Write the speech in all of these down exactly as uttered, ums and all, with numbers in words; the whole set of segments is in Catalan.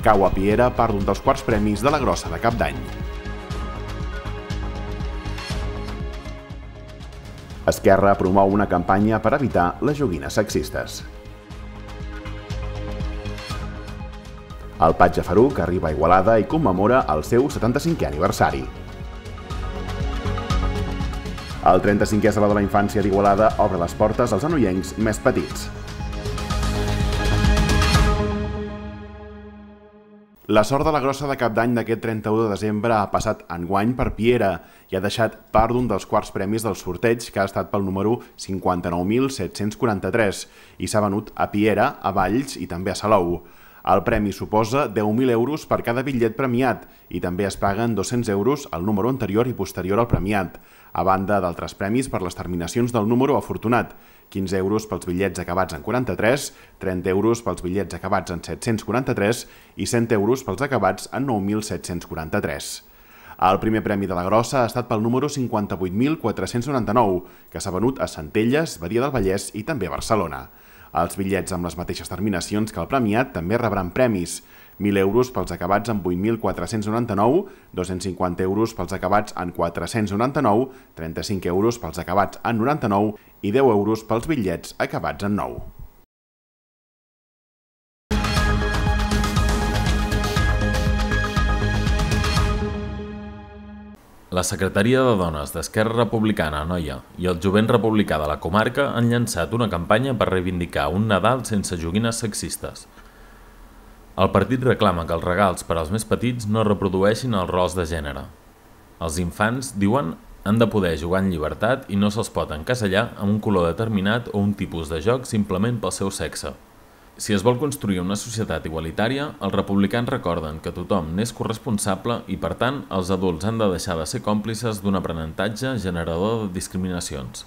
cau a Piera part d'un dels quarts premis de la Grossa de Cap d'Any. Esquerra promou una campanya per evitar les joguines sexistes. El Patge Faruc arriba a Igualada i commemora el seu setanta-cinquè aniversari. El trenta-cinquè Saló de la Infància d'Igualada obre les portes als anoiencs més petits. La sort de la Grossa de Cap d'Any d'aquest trenta-u de desembre ha passat enguany per Piera i ha deixat part d'un dels quarts premis del sorteig, que ha estat pel número cinquanta-nou mil set-cents quaranta-tres i s'ha venut a Piera, a Valls i també a Salou. El premi suposa deu mil euros per cada bitllet premiat i també es paguen dos-cents euros al número anterior i posterior al premiat, a banda d'altres premis per les terminacions del número afortunat, quinze euros pels bitllets acabats en quaranta-tres, trenta euros pels bitllets acabats en set-cents quaranta-tres i cent euros pels acabats en nou mil set-cents quaranta-tres. El primer premi de la Grossa ha estat pel número cinquanta-vuit mil quatre-cents noranta-nou, que s'ha venut a Centelles, Badia del Vallès i també a Barcelona. Els bitllets amb les mateixes terminacions que el premiat també rebran premis. mil euros pels acabats en vuit mil quatre-cents noranta-nou, dos-cents cinquanta euros pels acabats en quatre-cents noranta-nou, trenta-cinc euros pels acabats en noranta-nou i deu euros pels bitllets acabats en nou. La Secretaria de Dones d'Esquerra Republicana Anoia i el Jovent Republicà de la comarca han llançat una campanya per reivindicar un Nadal sense joguines sexistes. El partit reclama que els regals per als més petits no reprodueixin els rols de gènere. Els infants, diuen, han de poder jugar en llibertat i no se'ls pot encasellar amb un color determinat o un tipus de joc simplement pel seu sexe. Si es vol construir una societat igualitària, els republicans recorden que tothom n'és corresponsable i, per tant, els adults han de deixar de ser còmplices d'un aprenentatge generador de discriminacions.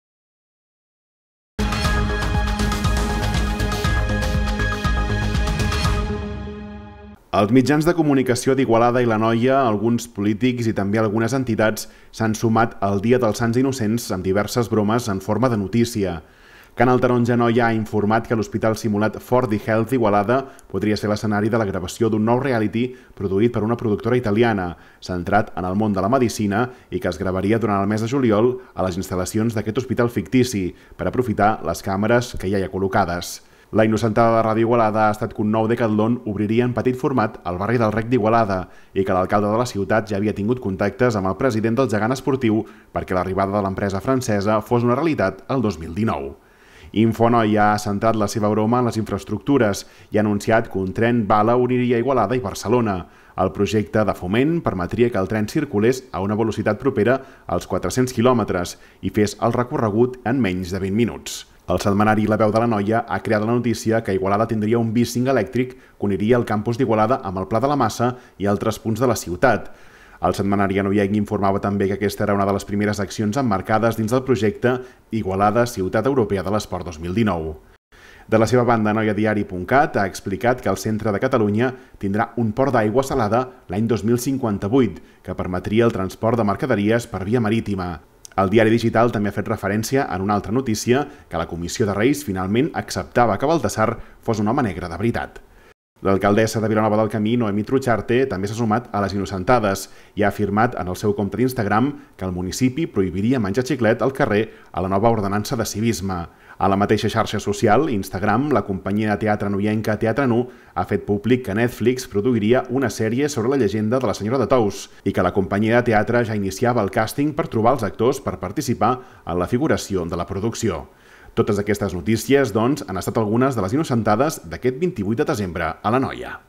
Els mitjans de comunicació d'Igualada i l'Anoia, alguns polítics i també algunes entitats s'han sumat al Dia dels Sants Innocents amb diverses bromes en forma de notícia. Canal Taronja Anoia ha informat que l'hospital simulat Ford i Health Igualada podria ser l'escenari de la gravació d'un nou reality produït per una productora italiana, centrat en el món de la medicina i que es gravaria durant el mes de juliol a les instal·lacions d'aquest hospital fictici per aprofitar les càmeres que ja hi ha col·locades. La innocentada de Ràdio Igualada ha estat que un nou Decathlon obriria en petit format al barri del Rec d'Igualada i que l'alcalde de la ciutat ja havia tingut contactes amb el president del gegant esportiu perquè l'arribada de l'empresa francesa fos una realitat el dos mil dinou. Infonoia ha centrat la seva broma en les infraestructures i ha anunciat que un tren bala uniria Igualada i Barcelona. El projecte de foment permetria que el tren circulés a una velocitat propera als quatre-cents quilòmetres i fes el recorregut en menys de vint minuts. El setmanari La Veu de l'Anoia ha creat la notícia que Igualada tindria un bicing elèctric que uniria el campus d'Igualada amb el Pla de la Massa i altres punts de la ciutat. El setmanari anoienc informava també que aquesta era una de les primeres accions emmarcades dins del projecte Igualada Ciutat Europea de l'Esport dos mil dinou. De la seva banda, anoia diari punt cat ha explicat que el centre de Catalunya tindrà un port d'aigua salada l'any dos mil cinquanta-vuit, que permetria el transport de mercaderies per via marítima. El diari digital també ha fet referència en una altra notícia que la Comissió de Reis finalment acceptava que Baltasar fos un home negre de veritat. L'alcaldessa de Vilanova del Camí, Noemí Trucharte, també s'ha sumat a les innocentades i ha afirmat en el seu compte d'Instagram que el municipi prohibiria menjar xiclet al carrer a la nova ordenança de civisme. A la mateixa xarxa social, Instagram, la companyia de teatre noienca Teatre Nu ha fet públic que Netflix produiria una sèrie sobre la llegenda de la senyora de Tous i que la companyia de teatre ja iniciava el càsting per trobar els actors per participar en la figuració de la producció. Totes aquestes notícies, doncs, han estat algunes de les innocentades d'aquest vint-i-vuit de desembre a l'Anoia.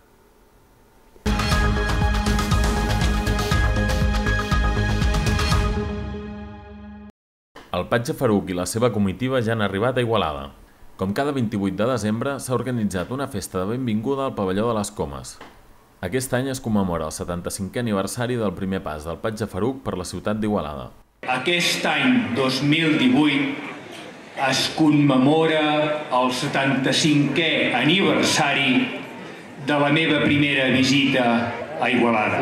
El Patge Faruc i la seva comitiva ja han arribat a Igualada. Com cada vint-i-vuit de desembre, s'ha organitzat una festa de benvinguda al pavelló de les Comes. Aquest any es commemora el setanta-cinquè aniversari del primer pas del Patge Faruc per la ciutat d'Igualada. Aquest any dos mil divuit es commemora el setanta-cinquè aniversari de la meva primera visita a Igualada.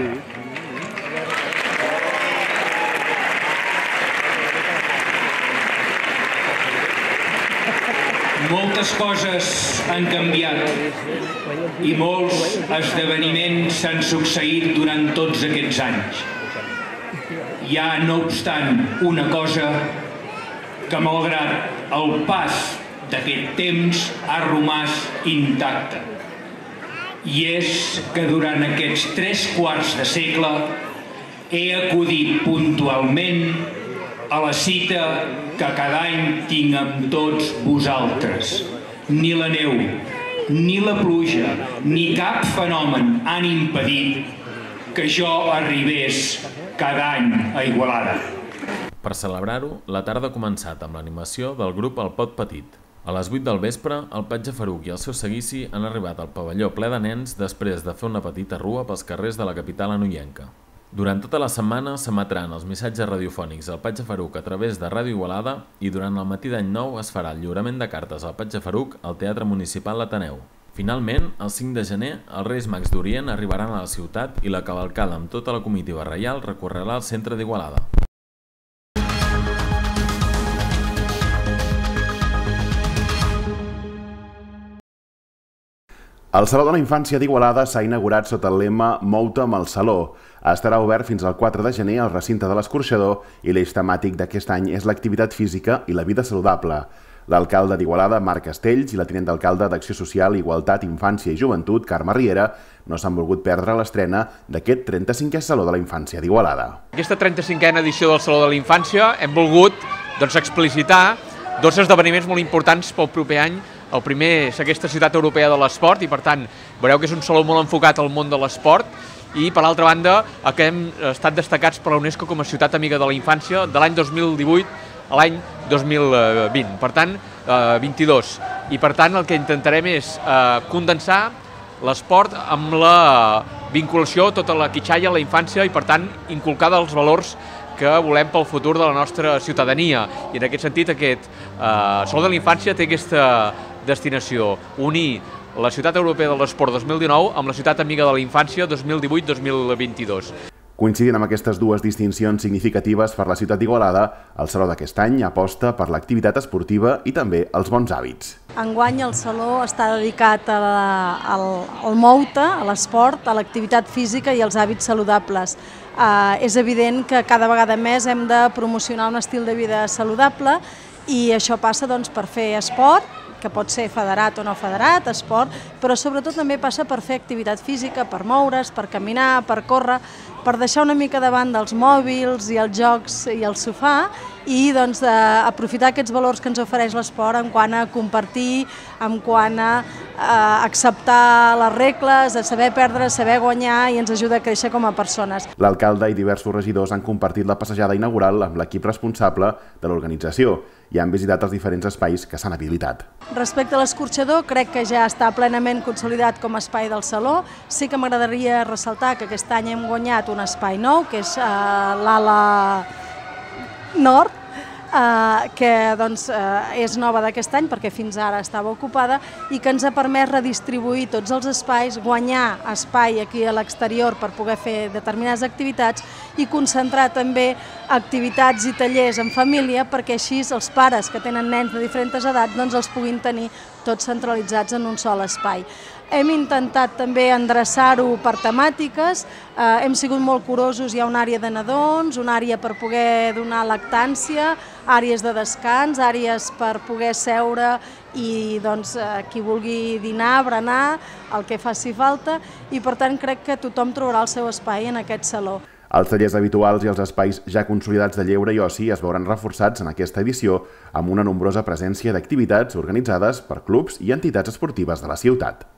Molta Moltes coses han canviat i molts esdeveniments s'han succeït durant tots aquests anys. Hi ha, no obstant, una cosa que, malgrat el pas d'aquest temps, ha romàs intacte. I és que durant aquests tres quarts de segle he acudit puntualment a la cita que cada any tinc amb tots vosaltres. Ni la neu, ni la pluja, ni cap fenomen han impedit que jo arribés cada any a Igualada. Per celebrar-ho, la tarda ha començat amb l'animació del grup El Pot Petit. A les vuit del vespre, el Patge Faruc i el seu seguici han arribat al pavelló ple de nens després de fer una petita rua pels carrers de la capital anoienca. Durant tota la setmana s'emetran els missatges radiofònics del Patge Faruc a través de Ràdio Igualada i durant el matí d'any nou es farà el lliurament de cartes al Patge Faruc al Teatre Municipal l'Ateneu. Finalment, el cinc de gener, els Reis Mags d'Orient arribaran a la ciutat i la cavalcada amb tota la comitiva reial recorrerà el centre d'Igualada. El Saló de la Infància d'Igualada s'ha inaugurat sota el lema Mou-te amb el Saló. Estarà obert fins al quatre de gener al recinte de l'Escorxador i l'eix temàtic d'aquest any és l'activitat física i la vida saludable. L'alcalde d'Igualada, Marc Castells, i la tinent d'alcalde d'Acció Social, Igualtat, Infància i Joventut, Carme Riera, no s'han volgut perdre l'estrena d'aquest trenta-cinquè Saló de la Infància d'Igualada. Aquesta trenta-cinquena edició del Saló de la Infància hem volgut doncs, explicitar dos esdeveniments molt importants pel proper any. El primer és aquesta ciutat europea de l'esport i, per tant, veureu que és un saló molt enfocat al món de l'esport i, per altra banda, que hem estat destacats per la UNESCO com a ciutat amiga de la infància de l'any dos mil divuit a l'any dos mil vint, per tant, vint-i-dos. I, per tant, el que intentarem és condensar l'esport amb la vinculació, tota la quitxalla, la infància i, per tant, inculcar dels valors que volem pel futur de la nostra ciutadania. I en aquest sentit, aquest Saló de la Infància té aquesta destinació, unir la Ciutat Europea de l'Esport dos mil dinou amb la Ciutat Amiga de la Infància dos mil divuit dos mil vint-i-dos. Coincidint amb aquestes dues distincions significatives per la ciutat d'Igualada, el Saló d'aquest any aposta per l'activitat esportiva i també els bons hàbits. Enguany el Saló està dedicat a la, al, al mou-te, a l'esport, a l'activitat física i als hàbits saludables. Eh, és evident que cada vegada més hem de promocionar un estil de vida saludable i això passa doncs, per fer esport, que pot ser federat o no federat, esport, però sobretot també passa per fer activitat física, per moure's, per caminar, per córrer, per deixar una mica davant dels mòbils i els jocs i el sofà i doncs, eh, aprofitar aquests valors que ens ofereix l'esport en quant a compartir, en quant a eh, acceptar les regles, a saber perdre, a saber guanyar i ens ajuda a créixer com a persones. L'alcalde i diversos regidors han compartit la passejada inaugural amb l'equip responsable de l'organització i han visitat els diferents espais que s'han habilitat. Respecte a l'escorxador, crec que ja està plenament consolidat com a espai del Saló. Sí que m'agradaria ressaltar que aquest any hem guanyat un espai nou, que és eh, l'ala nord, eh, que doncs, eh, és nova d'aquest any perquè fins ara estava ocupada i que ens ha permès redistribuir tots els espais, guanyar espai aquí a l'exterior per poder fer determinades activitats i concentrar també activitats i tallers en família perquè així els pares que tenen nens de diferents edats doncs els puguin tenir tots centralitzats en un sol espai. Hem intentat també endreçar-ho per temàtiques, eh, hem sigut molt curosos, hi ha una àrea de nadons, una àrea per poder donar lactància, àrees de descans, àrees per poder seure i doncs, eh, qui vulgui dinar, berenar, el que faci falta i per tant crec que tothom trobarà el seu espai en aquest saló. Els tallers habituals i els espais ja consolidats de lleure i oci es veuran reforçats en aquesta edició amb una nombrosa presència d'activitats organitzades per clubs i entitats esportives de la ciutat.